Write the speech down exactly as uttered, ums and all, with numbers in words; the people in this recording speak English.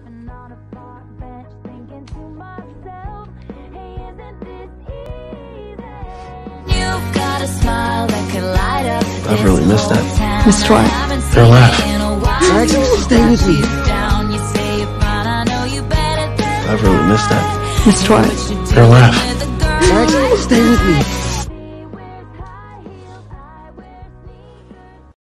I've really missed that. Missed what? Her laugh. Alex, stay with me. I've really missed that. Missed what? Her laugh. Alex, stay with me.